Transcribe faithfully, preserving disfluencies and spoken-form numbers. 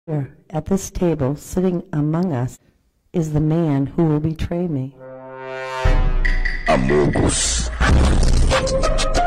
Here, at this table, sitting among us, is the man who will betray me. Amogus.